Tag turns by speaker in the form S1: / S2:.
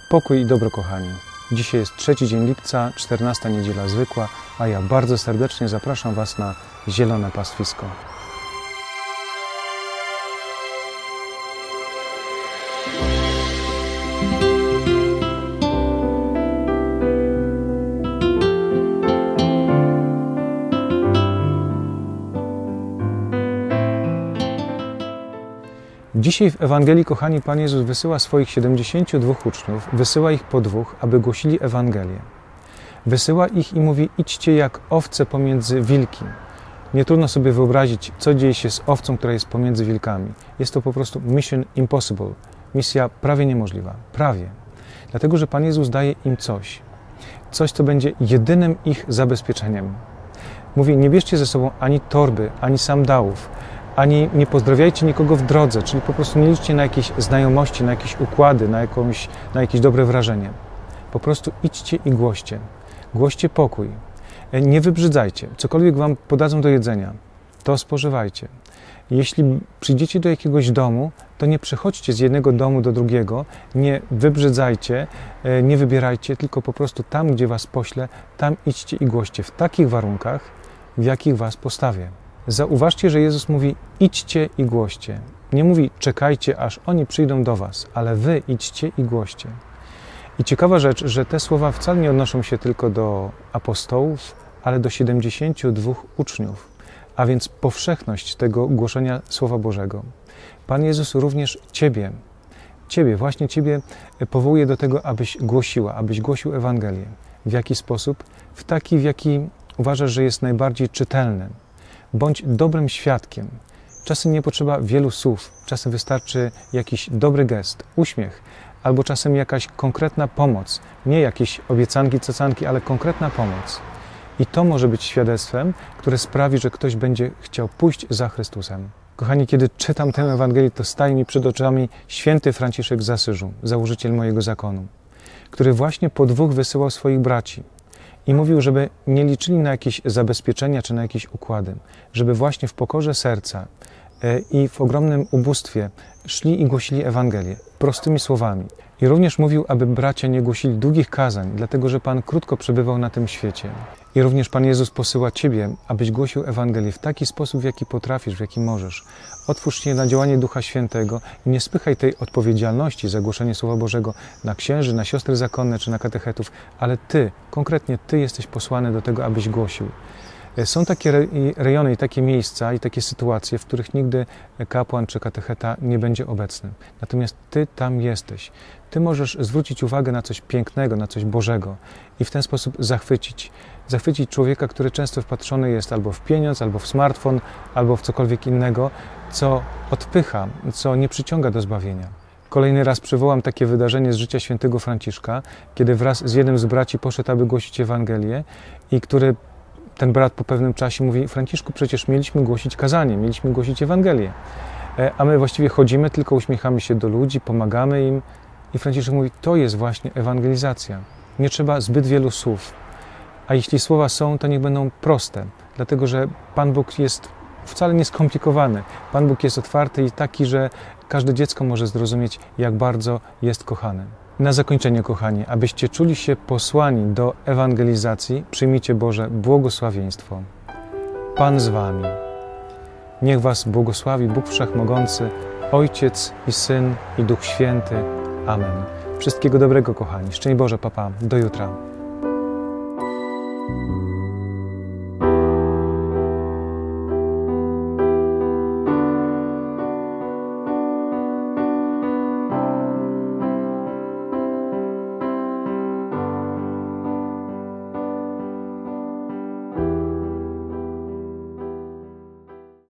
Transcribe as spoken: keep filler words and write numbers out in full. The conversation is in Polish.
S1: Pokój i dobro, kochani. Dzisiaj jest trzeci dzień lipca, czternasta niedziela zwykła, a ja bardzo serdecznie zapraszam Was na zielone pastwisko. Dzisiaj w Ewangelii, kochani, Pan Jezus wysyła swoich siedemdziesięciu dwóch uczniów, wysyła ich po dwóch, aby głosili Ewangelię. Wysyła ich i mówi: idźcie jak owce pomiędzy wilki. Nie trudno sobie wyobrazić, co dzieje się z owcą, która jest pomiędzy wilkami. Jest to po prostu mission impossible, misja prawie niemożliwa, prawie. Dlatego, że Pan Jezus daje im coś, coś, co będzie jedynym ich zabezpieczeniem. Mówi: nie bierzcie ze sobą ani torby, ani sandałów, ani nie pozdrawiajcie nikogo w drodze, czyli po prostu nie liczcie na jakieś znajomości, na jakieś układy, na, jakąś, na jakieś dobre wrażenie. Po prostu idźcie i głoście. Głoście pokój. Nie wybrzydzajcie. Cokolwiek wam podadzą do jedzenia, to spożywajcie. Jeśli przyjdziecie do jakiegoś domu, to nie przechodźcie z jednego domu do drugiego, nie wybrzydzajcie, nie wybierajcie, tylko po prostu tam, gdzie was poślę, tam idźcie i głoście w takich warunkach, w jakich was postawię. Zauważcie, że Jezus mówi: idźcie i głoście. Nie mówi: czekajcie, aż oni przyjdą do was, ale wy idźcie i głoście. I ciekawa rzecz, że te słowa wcale nie odnoszą się tylko do apostołów, ale do siedemdziesięciu dwóch uczniów, a więc powszechność tego głoszenia Słowa Bożego. Pan Jezus również Ciebie, Ciebie, właśnie Ciebie powołuje do tego, abyś głosiła, abyś głosił Ewangelię. W jaki sposób? W taki, w jaki uważasz, że jest najbardziej czytelny. Bądź dobrym świadkiem. Czasem nie potrzeba wielu słów, czasem wystarczy jakiś dobry gest, uśmiech, albo czasem jakaś konkretna pomoc. Nie jakieś obiecanki, cacanki, ale konkretna pomoc. I to może być świadectwem, które sprawi, że ktoś będzie chciał pójść za Chrystusem. Kochani, kiedy czytam tę Ewangelię, to staje mi przed oczami święty Franciszek z Asyżu, założyciel mojego zakonu, który właśnie po dwóch wysyłał swoich braci. I mówił, żeby nie liczyli na jakieś zabezpieczenia czy na jakieś układy, żeby właśnie w pokorze serca i w ogromnym ubóstwie szli i głosili Ewangelię prostymi słowami. I również mówił, aby bracia nie głosili długich kazań, dlatego że Pan krótko przebywał na tym świecie. I również Pan Jezus posyła Ciebie, abyś głosił Ewangelię w taki sposób, w jaki potrafisz, w jaki możesz. Otwórz się na działanie Ducha Świętego i nie spychaj tej odpowiedzialności za głoszenie Słowa Bożego na księży, na siostry zakonne czy na katechetów, ale Ty, konkretnie Ty jesteś posłany do tego, abyś głosił. Są takie rejony i takie miejsca i takie sytuacje, w których nigdy kapłan czy katecheta nie będzie obecny. Natomiast Ty tam jesteś. Ty możesz zwrócić uwagę na coś pięknego, na coś Bożego i w ten sposób zachwycić. Zachwycić człowieka, który często wpatrzony jest albo w pieniądz, albo w smartfon, albo w cokolwiek innego, co odpycha, co nie przyciąga do zbawienia. Kolejny raz przywołam takie wydarzenie z życia świętego Franciszka, kiedy wraz z jednym z braci poszedł, aby głosić Ewangelię i który ten brat po pewnym czasie mówi: Franciszku, przecież mieliśmy głosić kazanie, mieliśmy głosić Ewangelię, a my właściwie chodzimy, tylko uśmiechamy się do ludzi, pomagamy im. I Franciszek mówi: to jest właśnie ewangelizacja. Nie trzeba zbyt wielu słów, a jeśli słowa są, to niech będą proste, dlatego że Pan Bóg jest wcale nie skomplikowany. Pan Bóg jest otwarty i taki, że każde dziecko może zrozumieć, jak bardzo jest kochany. Na zakończenie, kochani, abyście czuli się posłani do ewangelizacji, przyjmijcie Boże błogosławieństwo. Pan z wami. Niech was błogosławi Bóg Wszechmogący, Ojciec i Syn i Duch Święty. Amen. Wszystkiego dobrego, kochani. Szczęść Boże, papa. Do jutra.